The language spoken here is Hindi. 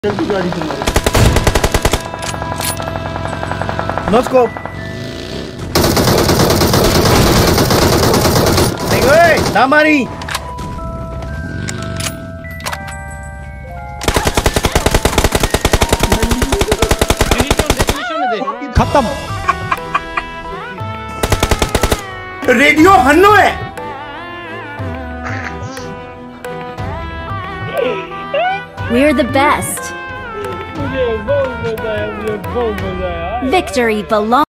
चलती गाड़ी तुम्हारी। No scope. नहीं ओए, ना मारी। खत्म। रेडियो हन्नो है। We're the best. Victory belongs.